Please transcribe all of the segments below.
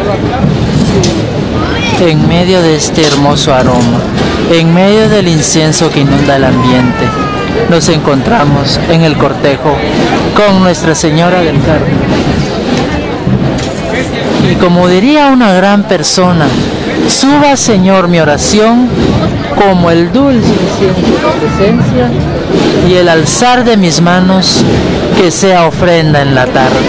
En medio de este hermoso aroma, en medio del incienso que inunda el ambiente, nos encontramos en el cortejo con Nuestra Señora del Carmen. Y como diría una gran persona, suba, Señor, mi oración como el dulce incienso de tu presencia, y el alzar de mis manos que sea ofrenda en la tarde.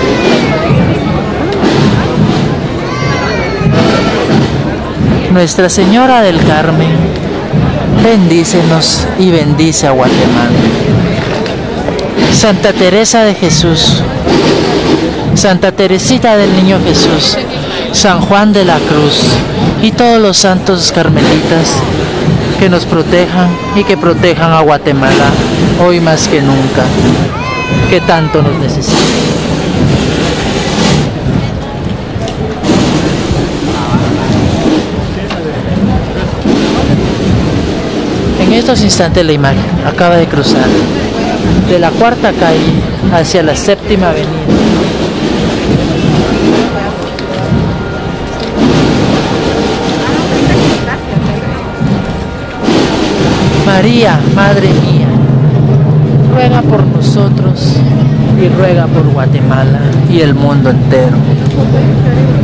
Nuestra Señora del Carmen, bendícenos y bendice a Guatemala. Santa Teresa de Jesús, Santa Teresita del Niño Jesús, San Juan de la Cruz y todos los santos carmelitas que nos protejan y que protejan a Guatemala hoy más que nunca, que tanto nos necesita. En estos instantes la imagen acaba de cruzar de la cuarta calle hacia la séptima avenida. María, Madre mía, ruega por nosotros y ruega por Guatemala y el mundo entero.